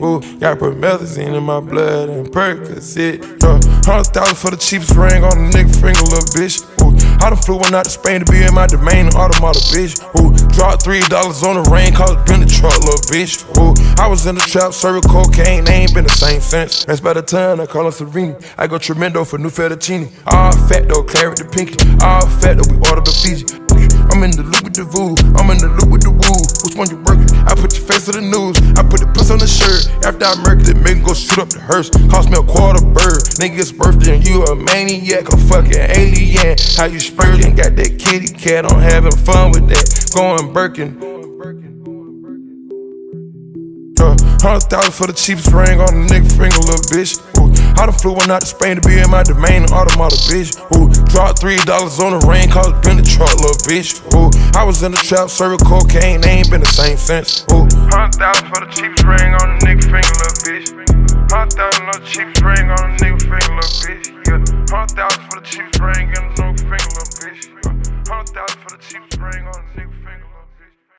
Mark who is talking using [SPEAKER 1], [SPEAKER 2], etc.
[SPEAKER 1] Ooh, got promethazine in my blood and Percocet. 100,000 for the cheapest ring on a nigga finger, little bitch. Ooh, I done flew one out to Spain to be in my domain, automata, bitch. Ooh, dropped $3 on the rain, cause it been the truck, little bitch. Ooh, I was in the trap, serving cocaine, they ain't been the same since. That's by the time I call her Serene. I go tremendo for new fettuccine. All fat though, claret the pinky. All fat though, we ordered the Fiji. I'm in the loop with the voo, I'm in the loop with the woo. Which one you working? I put your face on the news, I put the puss on the shirt. After I murked it, make go shoot up the hearse. Cost me a quarter bird. Nigga's birthday and you a maniac, a fucking alien. How you spurting? Got that kitty cat, I'm having fun with that. Going Birkin. 100,000 for the cheapest ring on a nigga finger, little bitch. Ooh, I done flew one out to Spain to be in my domain, automata, bitch. Ooh, dropped $3 on the rain, cause it been the truck, little bitch. Ooh, I was in the trap, serving cocaine, they ain't been the same since. Ooh, 100,000 for the cheapest ring on a nigga finger, little bitch. 100,000 on the cheapest ring on a nigga finger, little bitch. Yeah, 100,000 for the cheapest ring on a nigga finger, little bitch. 100,000 for the cheapest ring on a nigga finger.